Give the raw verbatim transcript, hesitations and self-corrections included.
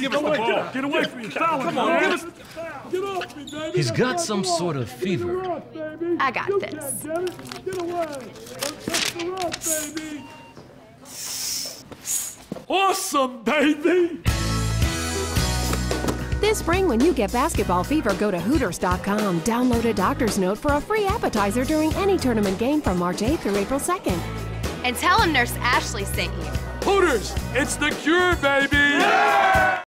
Give us the ball. Get away from you. Foul him, man. Give us... Get off me, baby. He's got some sort of fever. I got this. Get away. Don't touch the rock, baby. Awesome, baby. This spring, when you get basketball fever, go to Hooters dot com. Download a doctor's note for a free appetizer during any tournament game from March eighth through April second. And tell him Nurse Ashley sent you. Hooters, it's the cure, baby. Yeah!